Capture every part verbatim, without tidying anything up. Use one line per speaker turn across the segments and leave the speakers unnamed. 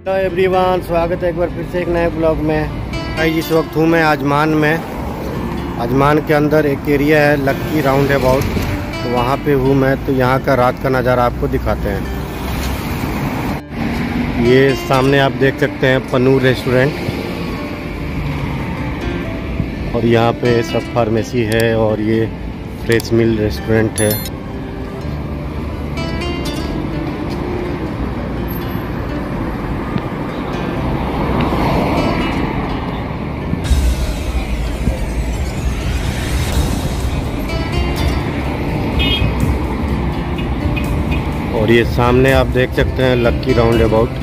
Hello everyone, स्वागत है एक बार फिर से एक नए ब्लॉग में। भाई इस वक्त हूँ मैं आजमान में। आजमान के अंदर एक एरिया है लक्की राउंड अबाउट, तो वहाँ पे हूँ मैं। तो यहाँ का रात का नज़ारा आपको दिखाते हैं। ये सामने आप देख सकते हैं पनूर रेस्टोरेंट, और यहाँ पे सब फार्मेसी है और ये फ्रेश मिल रेस्टोरेंट है। और ये सामने आप देख सकते हैं लक्की राउंड अबाउट।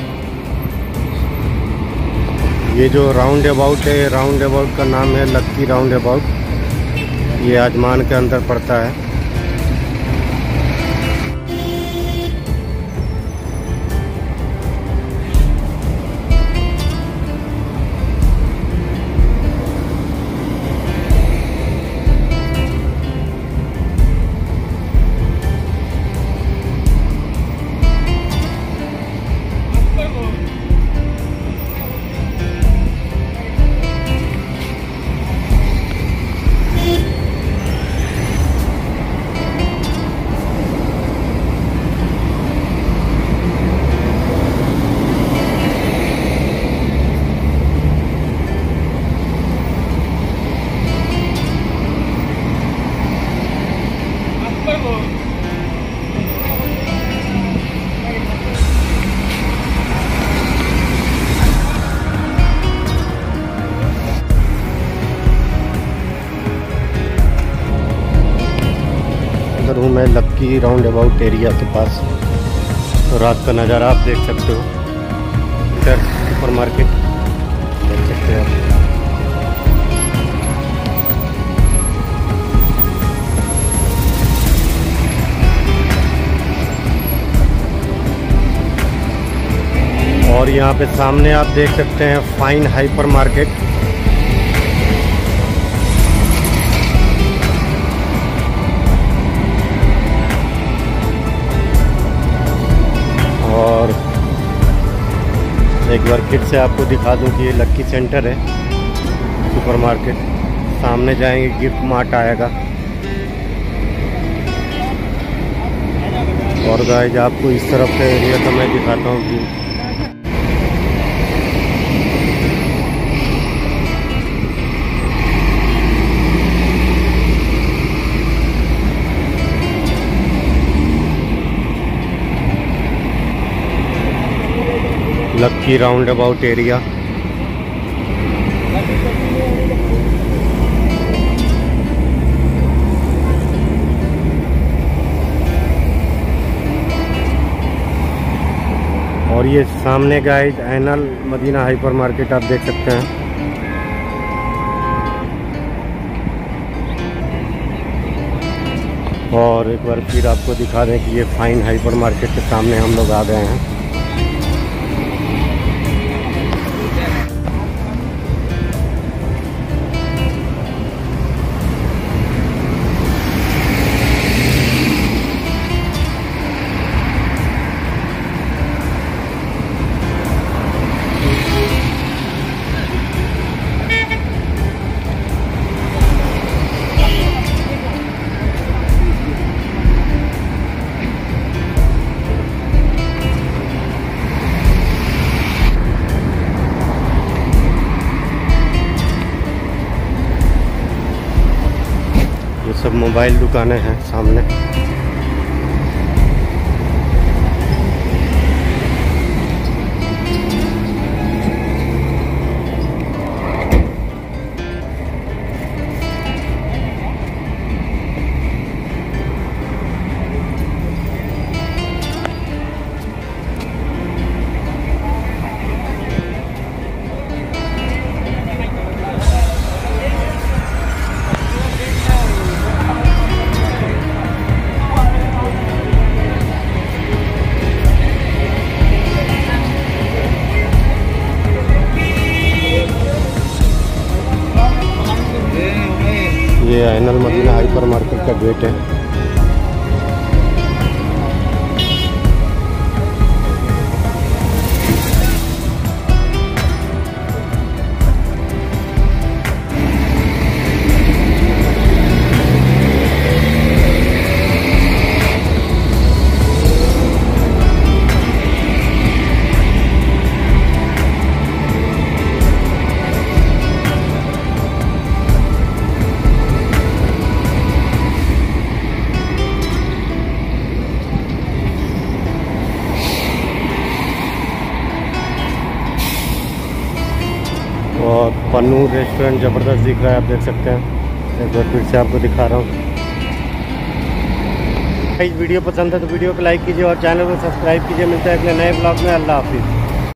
ये जो राउंड अबाउट है, राउंड अबाउट का नाम है लक्की राउंड अबाउट। ये आजमान के अंदर पड़ता है। हूँ मैं लक्की राउंड अबाउट एरिया के पास। तो रात का नज़ारा आप देख सकते हो। इधर सुपर मार्केट देख सकते हैं आप। और यहाँ पे सामने आप देख सकते हैं फाइन हाइपर मार्केट। और एक बार फिर से आपको दिखा दूं कि ये लक्की सेंटर है सुपर मार्केट। सामने जाएंगे गिफ्ट मार्ट आएगा। और गाइस आपको इस तरफ का एरिया तो मैं दिखाता हूँ कि लक्की राउंड अबाउट एरिया। और ये सामने गाइस एनल मदीना हाइपर मार्केट आप देख सकते हैं। और एक बार फिर आपको दिखा दें कि ये फाइन हाइपर मार्केट के सामने हम लोग आ गए हैं। ये सब मोबाइल दुकानें हैं सामने। ये एनल मदीना हाइपर मार्केट का गेट है। और पन्नू रेस्टोरेंट ज़बरदस्त दिख रहा है, आप देख सकते हैं। एक बार फिर से आपको दिखा रहा हूँ। इस वीडियो पसंद है तो वीडियो को लाइक कीजिए और चैनल को सब्सक्राइब कीजिए। मिलता है अगले नए ब्लॉग में। अल्लाह हाफिज़।